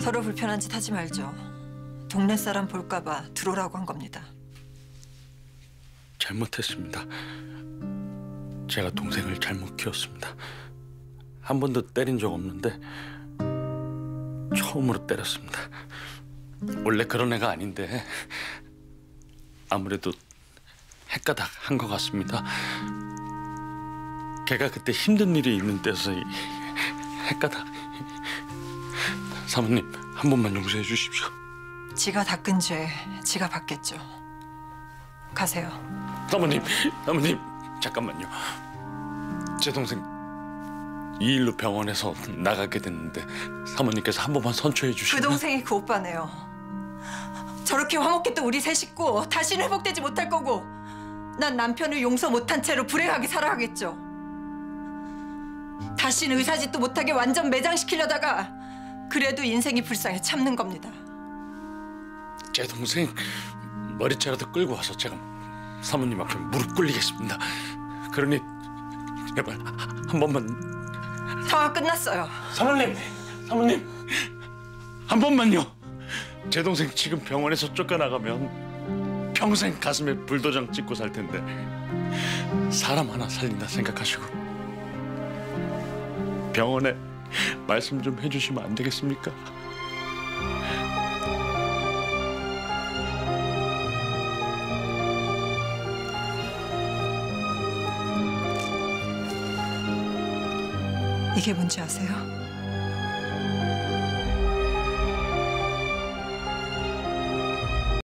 서로 불편한 짓 하지 말죠. 동네 사람 볼까 봐 들어오라고 한 겁니다. 잘못했습니다. 제가 동생을 잘못 키웠습니다. 한 번도 때린 적 없는데 처음으로 때렸습니다. 원래 그런 애가 아닌데 아무래도 헷가닥 한 것 같습니다. 걔가 그때 힘든 일이 있는 때서 헷가닥. 사모님, 한 번만 용서해 주십시오. 지가 닦은 죄 지가 받겠죠. 가세요. 사모님, 잠깐만요. 제 동생 이 일로 병원에서 나가게 됐는데 사모님께서 한 번만 선처해 주시면. 그 동생이 그 오빠네요. 저렇게 화목했던 우리 세 식구 다시는 회복되지 못할 거고 난 남편을 용서 못한 채로 불행하게 살아가겠죠. 다시는 의사짓도 못하게 완전 매장시키려다가 그래도 인생이 불쌍해 참는 겁니다. 제 동생 머리채라도 끌고 와서 제가 사모님 앞에 무릎 꿇리겠습니다. 그러니 제발 한 번만. 상황 끝났어요. 사모님 한 번만요. 제 동생 지금 병원에서 쫓겨나가면 평생 가슴에 불도장 찍고 살 텐데 사람 하나 살린다 생각하시고 병원에 말씀 좀 해주시면 안 되겠습니까? 이게 뭔지 아세요?